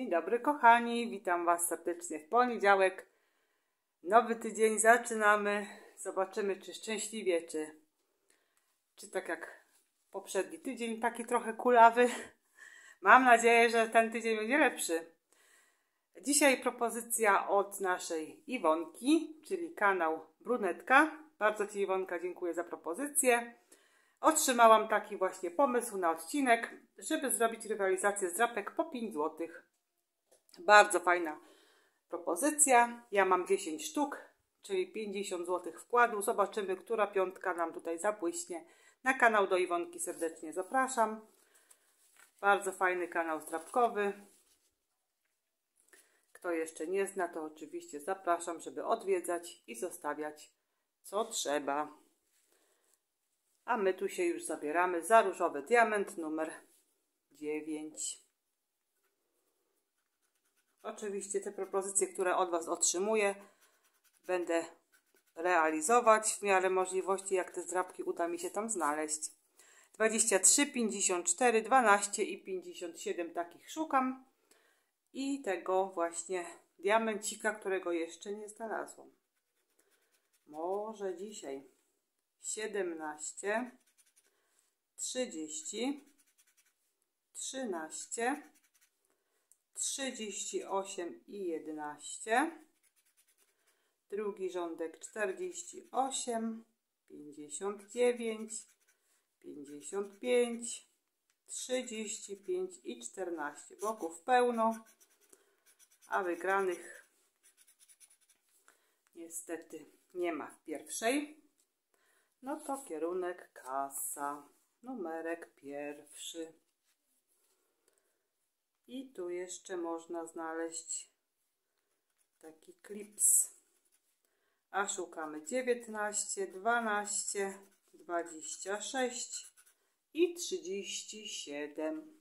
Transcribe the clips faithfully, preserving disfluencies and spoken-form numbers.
Dzień dobry kochani, witam Was serdecznie w poniedziałek. Nowy tydzień zaczynamy. Zobaczymy, czy szczęśliwie, czy, czy tak jak poprzedni tydzień, taki trochę kulawy. Mam nadzieję, że ten tydzień będzie lepszy. Dzisiaj propozycja od naszej Iwonki, czyli kanał Brunetka. Bardzo Ci, Iwonka, dziękuję za propozycję. Otrzymałam taki właśnie pomysł na odcinek, żeby zrobić rywalizację z drapek po pięć złotych. Bardzo fajna propozycja. Ja mam dziesięć sztuk, czyli pięćdziesiąt złotych wkładu. Zobaczymy, która piątka nam tutaj zabłyśnie. Na kanał do Iwonki serdecznie zapraszam. Bardzo fajny kanał zdrapkowy. Kto jeszcze nie zna, to oczywiście zapraszam, żeby odwiedzać i zostawiać co trzeba. A my tu się już zabieramy za różowy diament numer dziewięć. Oczywiście te propozycje, które od Was otrzymuję, będę realizować w miarę możliwości, jak te zdrapki uda mi się tam znaleźć. dwadzieścia trzy, pięćdziesiąt cztery, dwanaście i pięćdziesiąt siedem takich szukam. I tego właśnie diamencika, którego jeszcze nie znalazłam. Może dzisiaj. siedemnaście, trzydzieści, trzynaście, trzydzieści osiem i jedenaście. Drugi rządek czterdzieści osiem, pięćdziesiąt dziewięć, pięćdziesiąt pięć, trzydzieści pięć i czternaście. Boków pełno, a wygranych niestety nie ma w pierwszej. No to kierunek kasa, numerek pierwszy. I tu jeszcze można znaleźć taki klips. A szukamy dziewiętnaście, dwanaście, dwadzieścia sześć i trzydzieści siedem.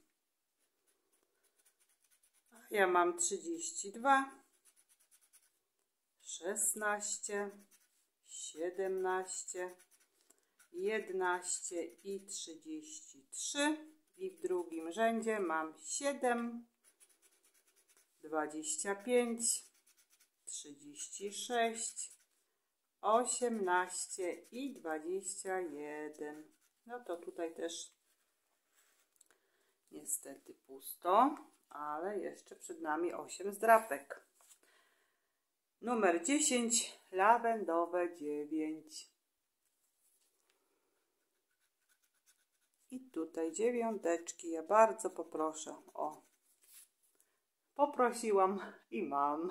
A ja mam trzydzieści dwa, szesnaście, siedemnaście, jedenaście i trzydzieści trzy. I w drugim rzędzie mam siedem, dwadzieścia pięć, trzydzieści sześć, osiemnaście i dwadzieścia jeden. No to tutaj też niestety pusto, ale jeszcze przed nami osiem zdrapek. Numer dziesięć, lawendowe dziewięć. I tutaj dziewiąteczki, ja bardzo poproszę. O, poprosiłam i mam.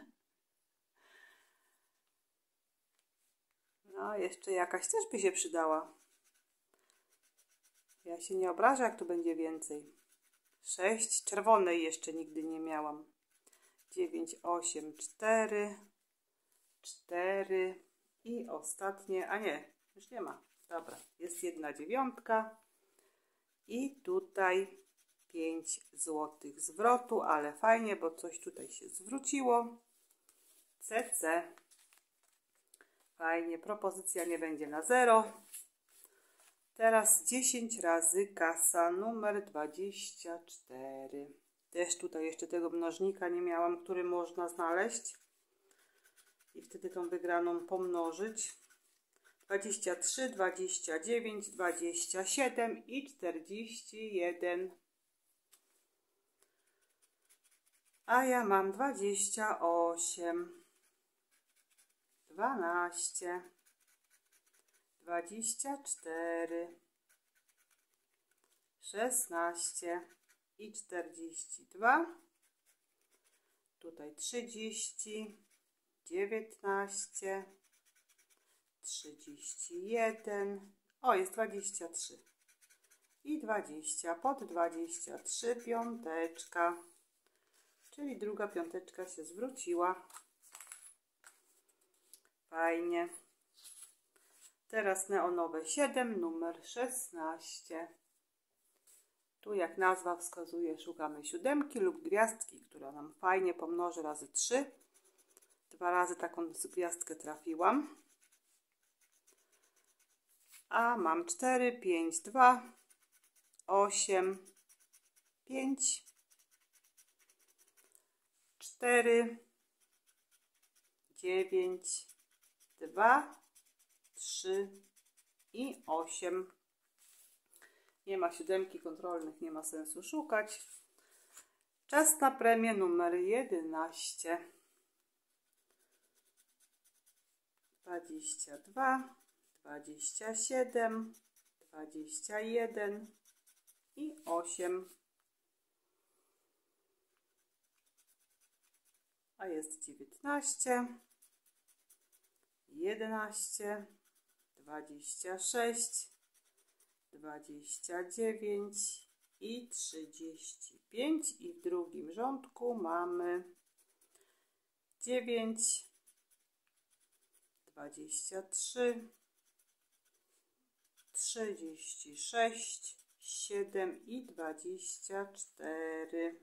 No, jeszcze jakaś też by się przydała. Ja się nie obrażę, jak tu będzie więcej. sześć, czerwonej jeszcze nigdy nie miałam. dziewięć, osiem, cztery, cztery i ostatnie, a nie, już nie ma. Dobra, jest jedna dziewiątka. I tutaj pięć złotych zwrotu, ale fajnie, bo coś tutaj się zwróciło. C C. Fajnie, propozycja nie będzie na zero. Teraz dziesięć razy kasa numer dwadzieścia cztery. Też tutaj jeszcze tego mnożnika nie miałam, który można znaleźć. I wtedy tą wygraną pomnożyć. dwadzieścia trzy, dwadzieścia dziewięć, dwadzieścia siedem i czterdzieści jeden. A ja mam dwadzieścia osiem, dwanaście, dwadzieścia cztery, szesnaście i czterdzieści dwa. Tutaj trzydzieści, dziewiętnaście, trzydzieści jeden, o jest dwadzieścia trzy i dwadzieścia, pod dwadzieścia trzy piąteczka, czyli druga piąteczka się zwróciła. Fajnie. Teraz neonowe siedem, numer szesnaście. Tu jak nazwa wskazuje, szukamy siódemki lub gwiazdki, która nam fajnie pomnoży razy trzy. Dwa razy taką gwiazdkę trafiłam. A mam cztery, pięć, dwa, osiem, pięć, cztery, dziewięć, dwa, trzy i osiem. Nie ma siódemki kontrolnych, nie ma sensu szukać. Czas na premię numer jedenaście. dwadzieścia dwa, dwadzieścia siedem, dwadzieścia jeden i osiem. A jest dziewiętnaście, jedenaście, dwadzieścia sześć, dwadzieścia dziewięć i trzydzieści pięć. I w drugim rządku mamy dziewięć, dwadzieścia trzy, trzydzieści sześć, siedem i dwadzieścia cztery.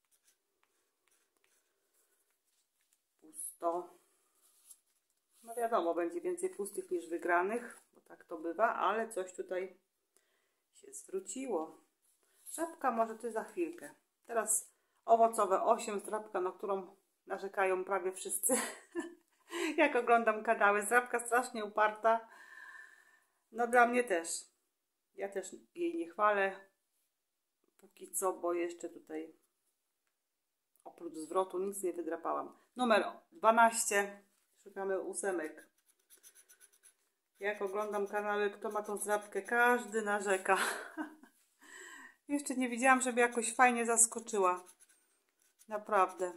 Pusto. No wiadomo, będzie więcej pustych niż wygranych, bo tak to bywa, ale coś tutaj się zwróciło. Żabka może ty za chwilkę. Teraz owocowe osiem, zdrabka, na którą narzekają prawie wszyscy. Jak oglądam kanały, zdrabka strasznie uparta. No dla mnie też. Ja też jej nie chwalę. Póki co, bo jeszcze tutaj oprócz zwrotu nic nie wydrapałam. Numer dwanaście. Szukamy ósemek. Jak oglądam kanały, kto ma tą zdrabkę, każdy narzeka. Jeszcze nie widziałam, żeby jakoś fajnie zaskoczyła. Naprawdę.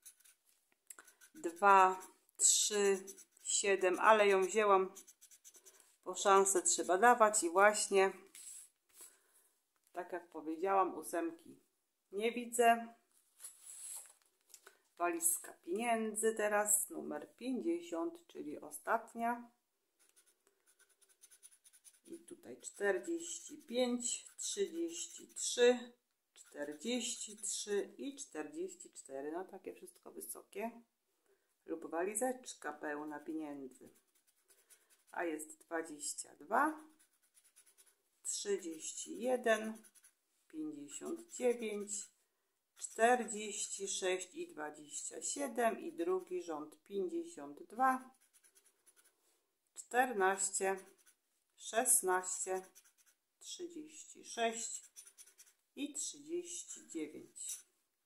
Dwa, trzy, siedem, ale ją wzięłam, bo szansę trzeba dawać i właśnie, tak jak powiedziałam, ósemki nie widzę. Walizka pieniędzy teraz, numer pięćdziesiąt, czyli ostatnia. I tutaj czterdzieści pięć, trzydzieści trzy, czterdzieści trzy i czterdzieści cztery. No takie wszystko wysokie. Lub walizeczka pełna pieniędzy. A jest dwadzieścia dwa, trzydzieści jeden, pięćdziesiąt dziewięć, czterdzieści sześć i dwadzieścia siedem. I drugi rząd pięćdziesiąt dwa, czternaście, szesnaście, trzydzieści sześć i trzydzieści dziewięć.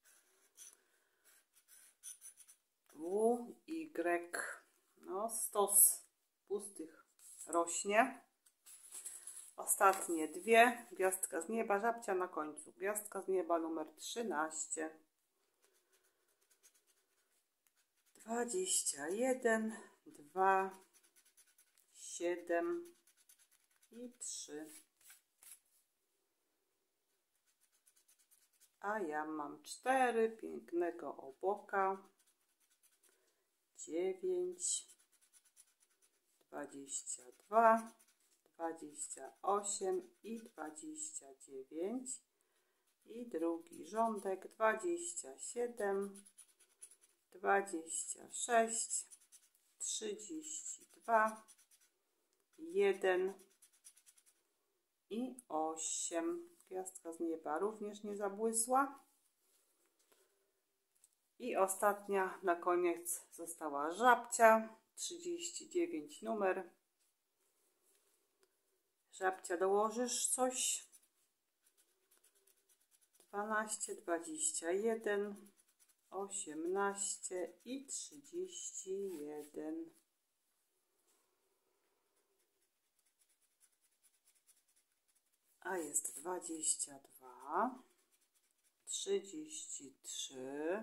W, Y, no stos pustych rośnie. Ostatnie dwie, gwiazdka z nieba, żabcia na końcu. Gwiazdka z nieba numer trzynaście. dwadzieścia jeden, dwa, siedem i trzy. A ja mam cztery pięknego oboka. dziewięć, dwadzieścia dwa, dwadzieścia osiem i dwadzieścia dziewięć. I drugi rządek dwadzieścia siedem, dwadzieścia sześć, trzydzieści dwa, jeden i osiem. Gwiazdka z nieba również nie zabłysła. I ostatnia na koniec została żabcia, trzydzieści dziewięć numer. Żabcia, dołożysz coś? dwanaście, dwadzieścia jeden, osiemnaście i trzydzieści jeden. A jest dwadzieścia dwa, trzydzieści trzy,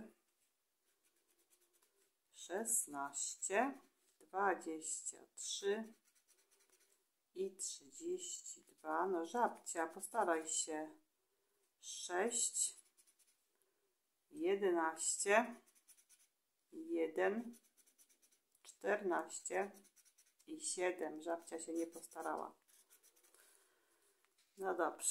szesnaście, dwadzieścia trzy i trzydzieści dwa. No żabcia, postaraj się. sześć, jedenaście, jeden, czternaście i siedem. Żabcia się nie postarała. No dobrze.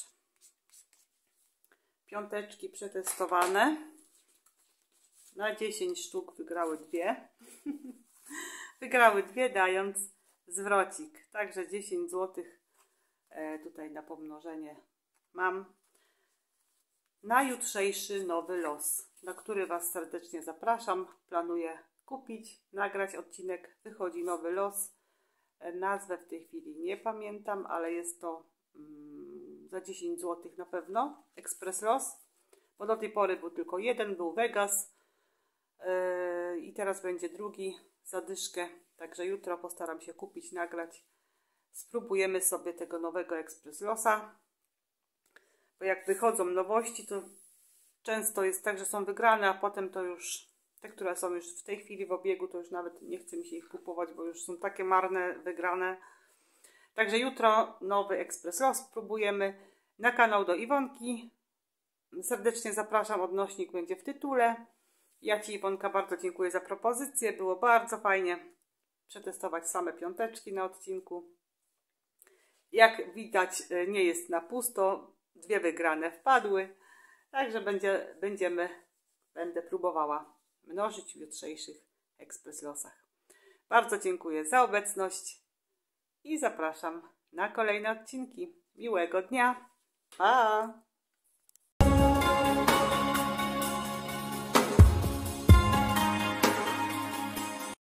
Piąteczki przetestowane. Na dziesięć sztuk wygrały dwie. Wygrały dwie, dając zwrocik. Także dziesięć złotych tutaj na pomnożenie mam. na jutrzejszy nowy los, na który Was serdecznie zapraszam. Planuję kupić, nagrać odcinek. Wychodzi nowy los. Nazwę w tej chwili nie pamiętam, ale jest to mm, za dziesięć złotych na pewno. Express Los. Bo do tej pory był tylko jeden, był Vegas. Yy, I teraz będzie drugi za dyszkę. Także jutro postaram się kupić, nagrać. Spróbujemy sobie tego nowego Express Losa. Bo jak wychodzą nowości, to często jest tak, że są wygrane, a potem to już te, które są już w tej chwili w obiegu, to już nawet nie chce mi się ich kupować, bo już są takie marne, wygrane. Także jutro nowy Express Los spróbujemy. Na kanał do Iwonki serdecznie zapraszam, odnośnik będzie w tytule. Ja Ci, Iwonka, bardzo dziękuję za propozycję. Było bardzo fajnie przetestować same piąteczki na odcinku. Jak widać, nie jest na pusto. Dwie wygrane wpadły. Także będzie, będziemy, będę próbowała mnożyć w jutrzejszych Express Losach. Bardzo dziękuję za obecność i zapraszam na kolejne odcinki. Miłego dnia. Pa!